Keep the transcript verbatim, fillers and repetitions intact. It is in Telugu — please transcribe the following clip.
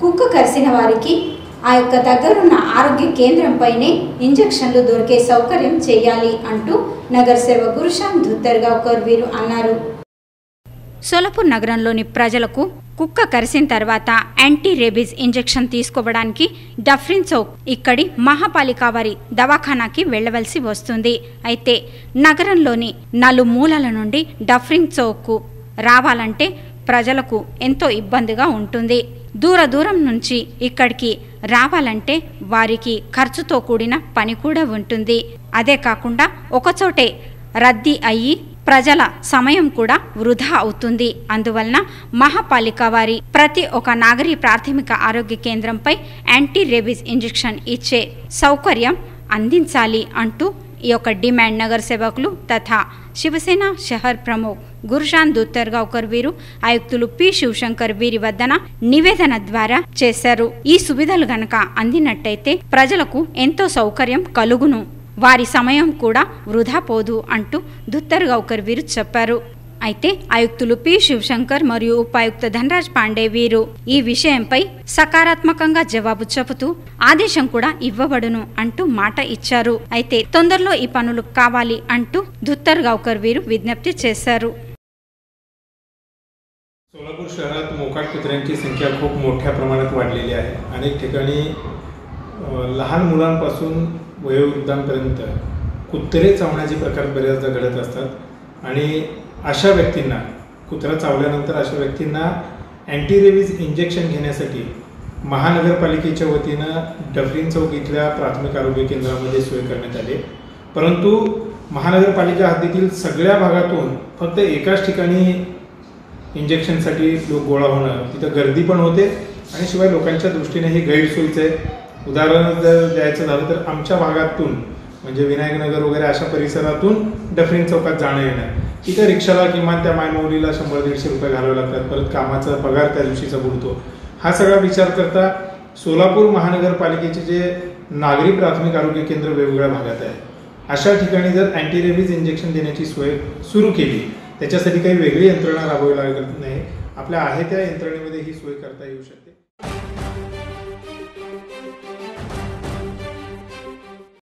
కుక్క కరిసిన వారికి ఆ యొక్క దగ్గరున్న ఆరోగ్య కేంద్రంపైనే ఇంజెక్షన్లు దొరికే సౌకర్యం చేయాలి అంటూ నగర సేవ గురుశాం ధుత్తర్గావ్కర్ వీరు అన్నారు. సోలాపూర్ నగరంలోని ప్రజలకు కుక్క కరిసిన తర్వాత యాంటీ రేబీస్ ఇంజెక్షన్ తీసుకోవడానికి డఫ్రిన్ చౌక్ ఇక్కడి మహాపాలిక వారి దవాఖానాకి వెళ్లవలసి వస్తుంది. అయితే నగరంలోని నలుమూలల నుండి డఫ్రిన్ చౌక్కు రావాలంటే ప్రజలకు ఎంతో ఇబ్బందిగా ఉంటుంది. దూర దూరం నుంచి ఇక్కడికి రావాలంటే వారికి ఖర్చుతో కూడిన పని కూడా ఉంటుంది. అదే కాకుండా ఒకచోటే రద్దీ అయ్యి ప్రజల సమయం కూడా వృధా అవుతుంది. అందువలన మహాపాలిక వారి ప్రతి ఒక్క నాగరీ ప్రాథమిక ఆరోగ్య కేంద్రంపై యాంటీ రేబీస్ ఇంజెక్షన్ ఇచ్చే సౌకర్యం అందించాలి అంటూ ఈ యొక్క డిమాండ్ నగర సేవకులు తథా శివసేన షహర్ ప్రముఖ్ గురుశాం ధుత్తర్గావ్కర్ వీరు ఆయుక్తులు పి శివశంకర్ వీరి వద్దన నివేదన ద్వారా చేశారు. ఈ సువిధలు గనక అందినట్టయితే ప్రజలకు ఎంతో సౌకర్యం కలుగును, వారి సమయం కూడా వృధా పోదు అంటూ ధుత్తర్గావ్కర్ వీరు చెప్పారు. అయితే ఆయుక్తులు పి శివశంకర్ మరియు ఉపాయుక్త ధనరాజ్ పాండే వీరు ఈ విషయంపై సకారాత్మకంగా జవాబు చెబుతూ ఆదేశం కూడా ఇవ్వబడును అంటూ మాట ఇచ్చారు. అయితే తొందరలో ఈ పనులు కావాలి అంటూ ధుత్తర్గావ్కర్ వీరు विज्ञप्ती చేశారు. सोलापूर शहरात मोकाट कुत्र्यांची संख्या खूप मोठ्या प्रमाणात वाढलेली आहे. अनेक ठिकाणी लहान मुलांपासून वयोवृद्धांपर्यंत कुत्रे चावण्याचे प्रकार बऱ्याचदा घडत असतात आणि अशा व्यक्तींना कुत्रा चावल्यानंतर अशा व्यक्तींना अँटी रेबीज इंजेक्शन घेण्यासाठी महानगरपालिकेच्या वतीनं डफरीन चौक इथल्या प्राथमिक आरोग्य केंद्रामध्ये सोय करण्यात आली. परंतु महानगरपालिका हद्दीतील सगळ्या भागातून फक्त एकाच ठिकाणी इंजेक्शनसाठी लोक गोळा होणं, तिथं गर्दी पण होते आणि शिवाय लोकांच्या दृष्टीने हे गैरसोयीचं आहे. उदाहरण जर द्यायचं झालं तर आमच्या भागातून म्हणजे विनायकनगर वगैरे अशा परिसरातून डफरीन चौकात जाणं येणं, तिथं रिक्षाला किमान त्या मायमौलीला शंभर दीडशे रुपये घालावे लागतात. परत कामाचा पगार त्या दिवशीचा बुडतो. हा सगळा विचार करता सोलापूर महानगरपालिकेचे जे नागरी प्राथमिक आरोग्य केंद्र वेगवेगळ्या भागात आहे, अशा ठिकाणी जर अँटी रेबीज इंजेक्शन देण्याची सोय सुरू केली, त्याच्यासाठी काही वेगळी यंत्रणा राबवावी लागत नाही, आपल्या आहे त्या यंत्रणेमध्ये ही सोय करता येऊ शकते.